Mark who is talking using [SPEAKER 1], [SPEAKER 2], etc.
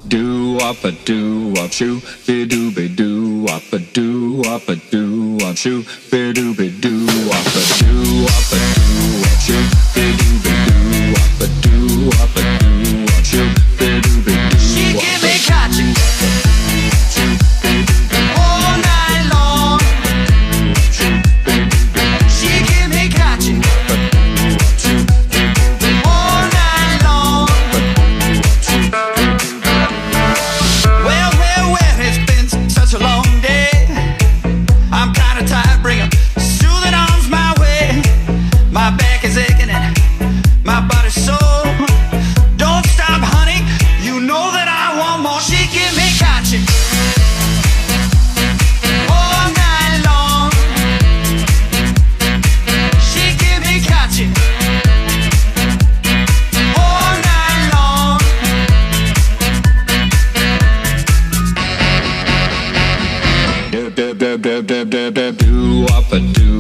[SPEAKER 1] Do up a do up shoo, be do be do up a do up a do up shoo, be do be do up a do up a do up shoo, be do be do up a do up a do up shoo, be do be do.
[SPEAKER 2] She give me catching all night long. She give me catching all night long. Well, it's been such a long day. I'm kinda tired, bring 'em soothing arms my way. My back is aching and my body's sore. Don't stop, honey, you know that I want more. She give me catching all night long. She give me catching all night long.
[SPEAKER 1] Do up a do